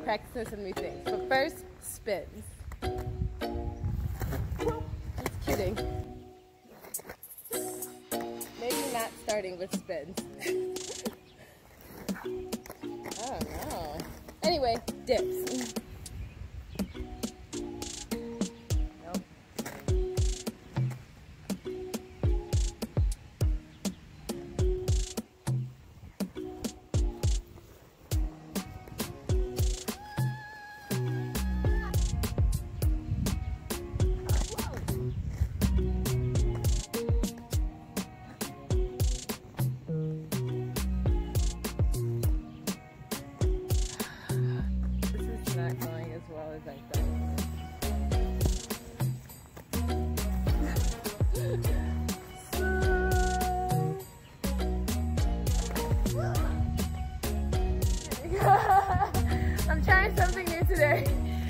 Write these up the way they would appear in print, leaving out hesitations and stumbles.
practicing some new things. But first, spins. Just kidding. Maybe not starting with spins. I don't know. Anyway, dips. I'm trying something new today.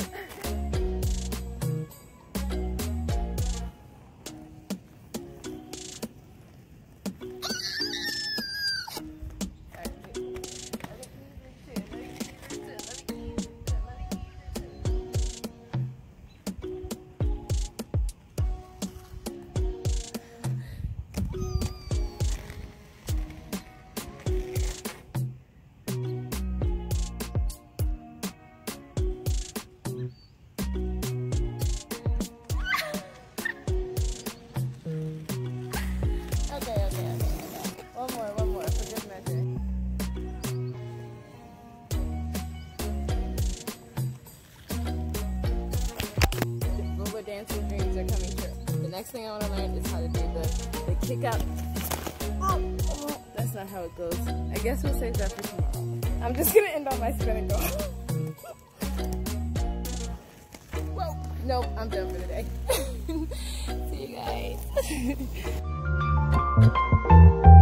One more for good measure. Roller dancing dreams are coming true. The next thing I want to learn is how to do the kick up. Oh, that's not how it goes. I guess we'll save that for tomorrow. I'm just going to end on my spin and go. Whoa. Nope, I'm done for today. See you guys.